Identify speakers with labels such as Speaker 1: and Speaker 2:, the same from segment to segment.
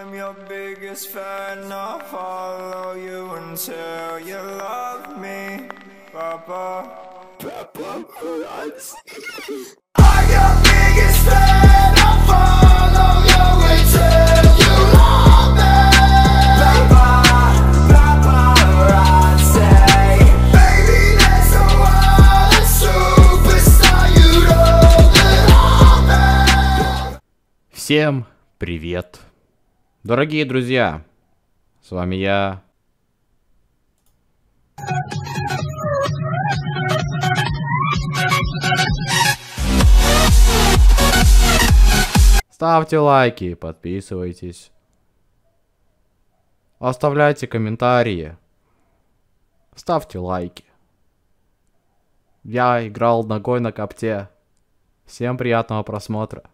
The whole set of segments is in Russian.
Speaker 1: I'm your biggest fan. I'll follow you until you love me, Papa. Papa runs. I'm your biggest fan. I'll follow you until you love me, Papa. Papa runs. Baby, there's no other superstar you know that I'm.
Speaker 2: Всем привет, дорогие друзья, с вами я. Ставьте лайки, подписывайтесь, оставляйте комментарии, ставьте лайки. Я играл ногой на копте. Всем приятного просмотра.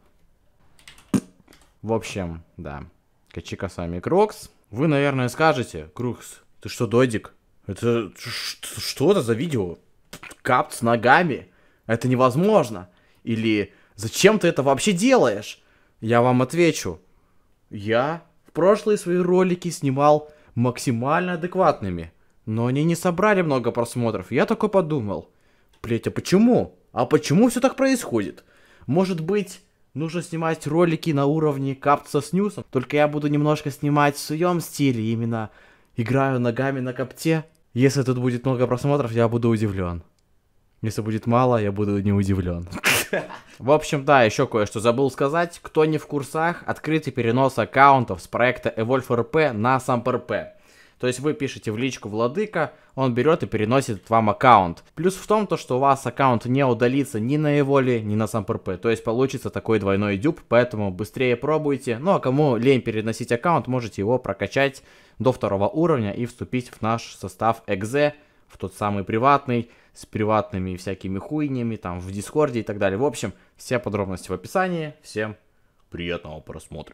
Speaker 2: В общем, да. Качика с вами Крукс. Вы, наверное, скажете: Крукс, ты что, додик? Это что это за видео? Капт с ногами? Это невозможно. Или зачем ты это вообще делаешь? Я вам отвечу. Я в прошлые свои ролики снимал максимально адекватными, но они не собрали много просмотров. Я такой подумал: блять, а почему? А почему все так происходит? Может быть, нужно снимать ролики на уровне Капца с Ньюсом? Только я буду немножко снимать в своем стиле, именно играю ногами на копте. Если тут будет много просмотров, я буду удивлен. Если будет мало, я буду не удивлен. В общем, да, еще кое-что забыл сказать. Кто не в курсах, открытый перенос аккаунтов с проекта EvolveRP на SampRP. То есть вы пишете в личку Владыка, он берет и переносит вам аккаунт. Плюс в том, что у вас аккаунт не удалится ни на Эволе, ни на SampRP. То есть получится такой двойной дюб, поэтому быстрее пробуйте. Ну а кому лень переносить аккаунт, можете его прокачать до 2 уровня и вступить в наш состав Экзе, в тот самый приватный, с приватными всякими хуйнями, там в Дискорде и так далее. В общем, все подробности в описании. Всем приятного просмотра.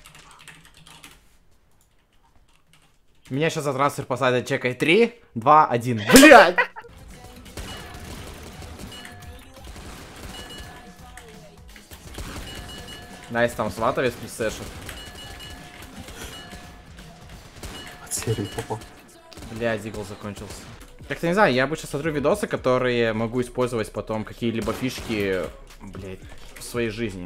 Speaker 2: Меня сейчас за трансфер посадят, чекай. 3, 2, 1. Блядь! Найс, там сватовец плюсэшит.
Speaker 3: От серии попал.
Speaker 2: Бля, дигл закончился. Как-то не знаю, я обычно смотрю видосы, которые могу использовать потом какие-либо фишки, блядь, в своей жизни.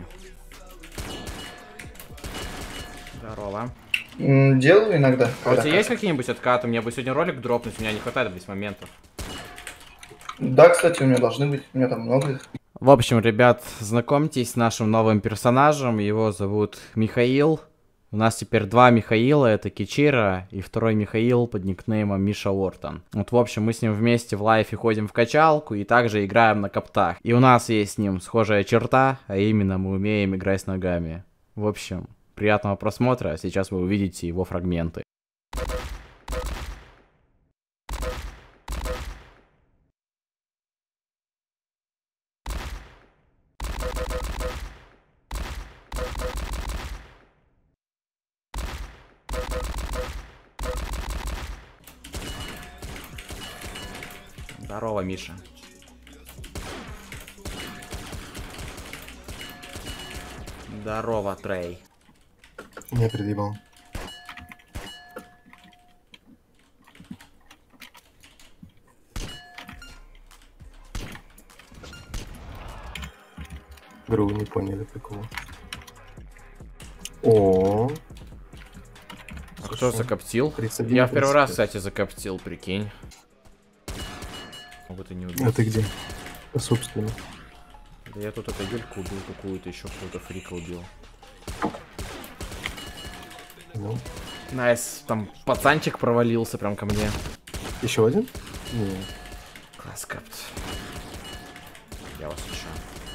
Speaker 2: Здорово.
Speaker 3: Делаю иногда.
Speaker 2: А у тебя есть какие-нибудь откаты? Мне бы сегодня ролик дропнуть, у меня не хватает, блядь, моментов.
Speaker 3: Да, кстати, у меня должны быть, у меня там много их.
Speaker 2: В общем, ребят, знакомьтесь с нашим новым персонажем, его зовут Михаил. У нас теперь 2 Михаила, это Кичира и второй Михаил под никнеймом Миша Уортон. Вот, в общем, мы с ним вместе в лайфе ходим в качалку и также играем на коптах. И у нас есть с ним схожая черта, а именно мы умеем играть с ногами. В общем, приятного просмотра, сейчас вы увидите его фрагменты. Здорово, Миша. Здорово, Трей.
Speaker 3: Не предъебал. Гру, не поняли прикола. О.
Speaker 2: Кто закоптил?
Speaker 3: 31,
Speaker 2: Я в первый раз,
Speaker 3: 35.
Speaker 2: кстати, закоптил, прикинь. Вот и не убил.
Speaker 3: А ты где? Собственно.
Speaker 2: Да я тут эту Юльку убил, какую-то еще какого-то фрика убил.
Speaker 3: Ну.
Speaker 2: Найс, там пацанчик провалился прям ко мне.
Speaker 3: Еще один? Не.
Speaker 2: Класс капт. Я вас решаю.